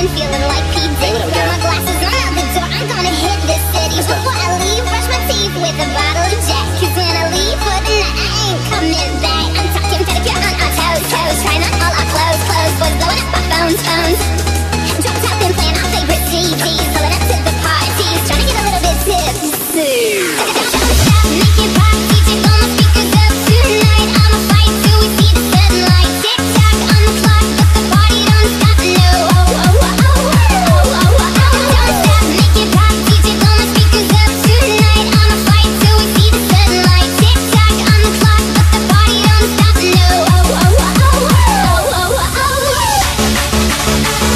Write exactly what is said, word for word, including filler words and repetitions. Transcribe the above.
and feeling like P. Diddy. Got my glasses on out the door, I'm gonna hit this city. Before I leave, brush my teeth with a bottle of Jack. Cause when I leave for the night, I ain't coming back. I'm talking pedicure on our toes, toes. Trying on all our clothes, clothes. Boys blowing up our phones, phones. Dropped out and playing our favorite C Ds. Pulling up to the parties, trying to get a little bit tipsy. Don't stop, make it pop, D J blow my speakers up tonight. I'ma fight till we see the sunlight. Tick tock on the clock, but the party don't stop. No, oh oh oh oh oh oh oh. Don't stop, make it pop, D J blow my speakers up tonight. I'ma fight till we see the sunlight. Tick tock on the clock, but the party don't stop. No, oh oh oh oh oh oh oh.